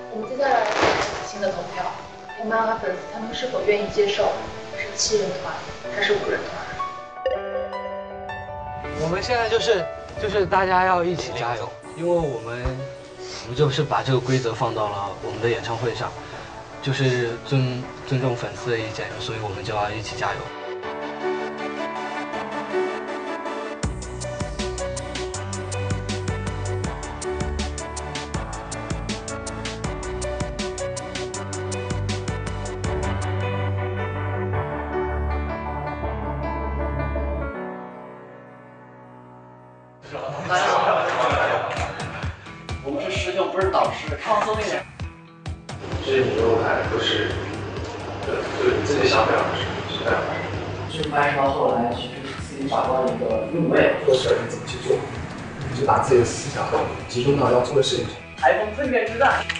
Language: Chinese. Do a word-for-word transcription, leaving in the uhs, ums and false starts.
我们接下来进行新的投票，我们要看粉丝他们是否愿意接受是七人团还是五人团。 我们现在就是就是大家要一起加油，因为我们我们就是把这个规则放到了我们的演唱会上，就是尊尊重粉丝的意见，所以我们就要一起加油。 大家好，我们是师兄，不是导师，放松一点。 这些舞动态都是，对，对你自己想表达什么是这样的。 去发展到后来，其实自己找到一个定位， 做事你怎么去做，你就把自己的思想集中到要做的事情上。 台风蜕变之战。